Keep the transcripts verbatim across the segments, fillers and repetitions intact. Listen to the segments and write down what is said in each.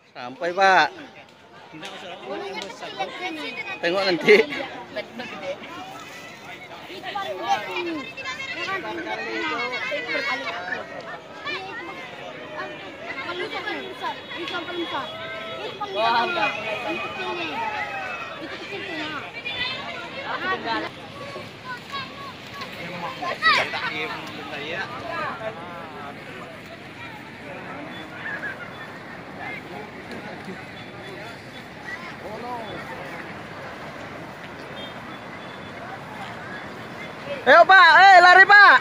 Sampai, Pak. Tengok nanti. Ayo Pak, eh lari Pak.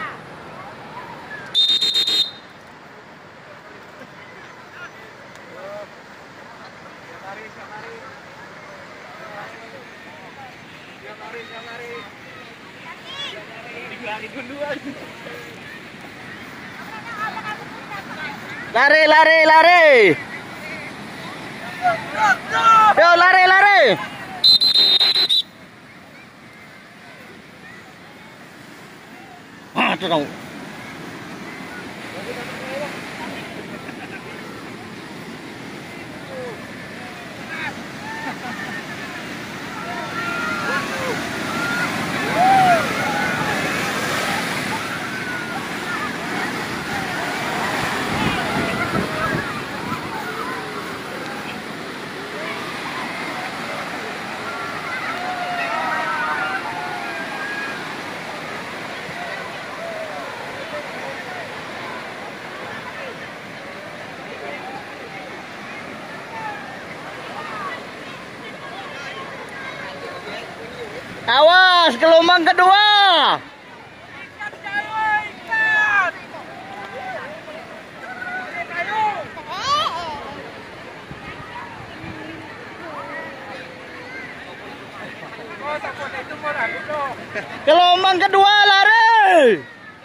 Lari, lari, lari. Yo lari, lari. Ah, tuh. Awas, gelombang kedua. Gelombang kedua, lari.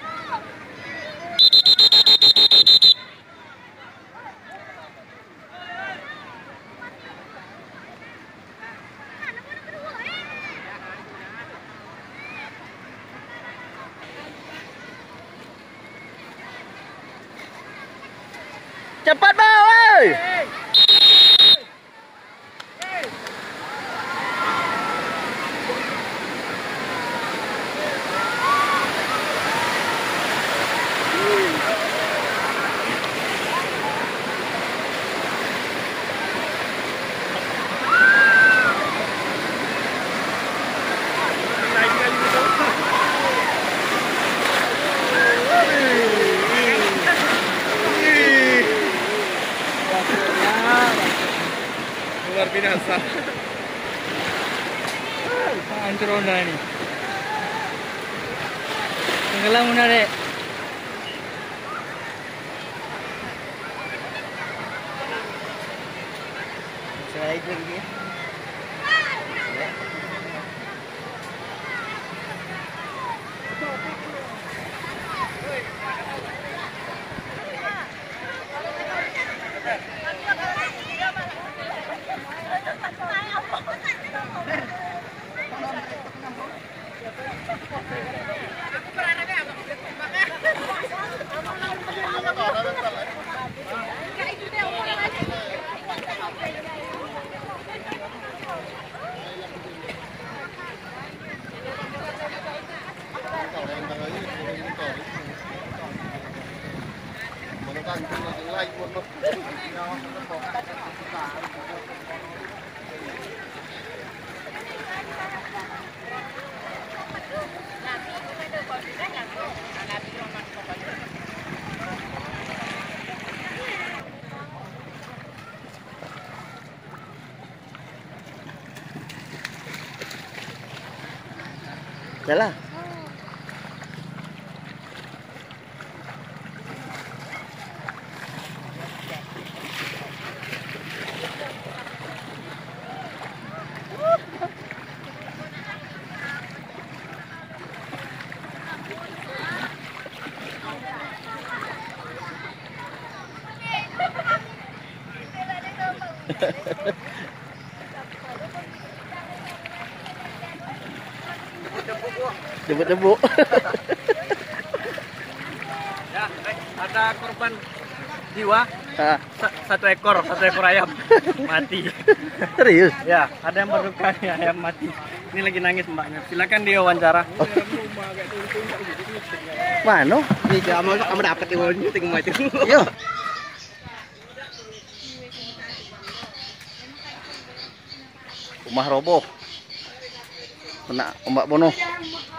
Cepat Bang, woi. Luar biasa. Hancur Honda ini. Tenggelam Honda dek. Saya itu lagi. Yalah. Debu-debu. Ya, ada korban jiwa, Ah, sa- satu ekor, satu ekor ayam mati. serius? Ya, ada yang berduka nih, ayam mati. Ini lagi nangis mbaknya. Silakan dia wawancara. Mana? Nih, kamu kamu dapat iwalnya tinggal mati. Yo. Rumah roboh. Kena ombak bono.